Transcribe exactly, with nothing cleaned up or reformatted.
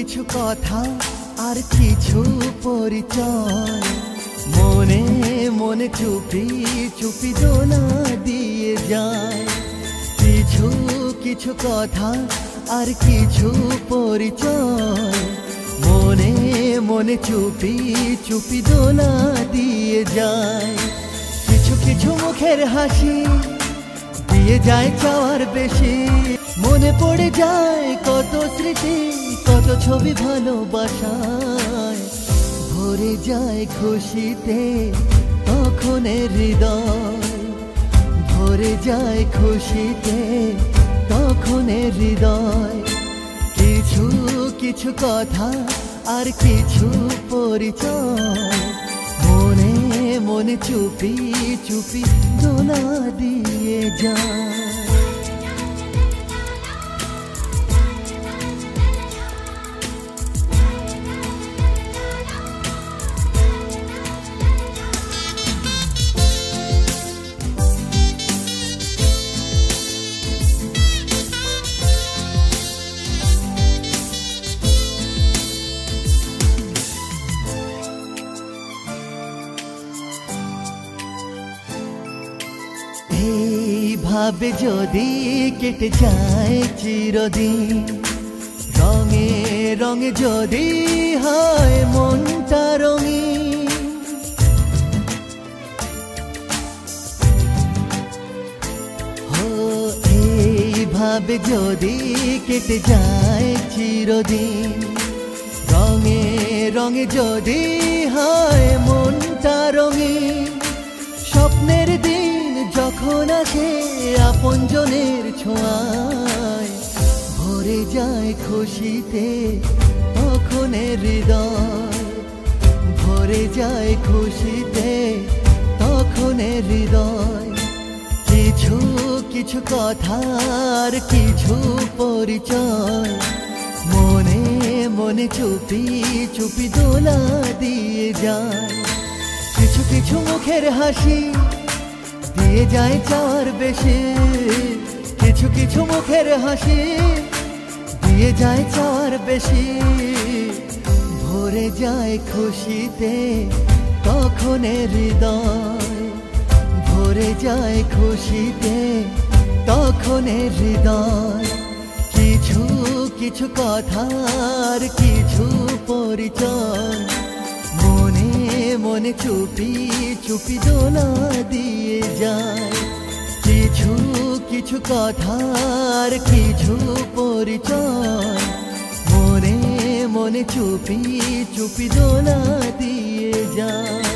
কিছু কথা আর কিছু পরিচয় মনে মনে চুপি চুপি দোলা দিয়ে যায়। কিছু কিছু কথা আর কিছু পরিচয় মনে মনে চুপি চুপি দোলা দিয়ে যায়। কিছু কিছু মুখের হাসি দিয়ে যায় চাওয়ার বেশি, মনে পড়ে যায় কত স্মৃতি কত ছবি ভালোবাসায়। ভরে যায় খুশিতে তখন হৃদয়, ভরে যায় খুশিতে তখন হৃদয়। কিছু কিছু কথা আর কিছু পরিচয় মনে মনে চুপি চুপি দোলা দিয়ে যায়। এইভাবে যদি কেটে যায় চিরদিন, রঙে রঙে যদি হয় মনটা রঙিন, ও এইভাবে যদি কেটে যায় চিরদিন, রঙে রঙে যদি হয় মনটা রঙিন। স্বপ্নের দিন যখন আসে আপনজনের ছোঁয়ায়, ভরে যায় খুশিতে তখন হৃদয়, ভরে যায় খুশিতে তখন হৃদয়। কিছু কিছু কথার কিছু পরিচয় মনে মনে চুপি চুপি দোলা দিয়ে যায়। কিছু কিছু মুখের হাসি দিয়ে যায় চাওয়ার বেশি, কিছু কিছু মুখের হাসি দিয়ে যায় চাওয়ার বেশি। ভরে যায় খুশিতে তখন হৃদয়, ভরে যায় খুশিতে তখন হৃদয়। কিছু কিছু কথার কিছু পরিচয় মনে মনে চুপি চুপি দোলা দিয়ে যায়। কিছু কিছু কথার কিছু পরিচয় মনে মনে চুপি চুপি দোলা দিয়ে যায়।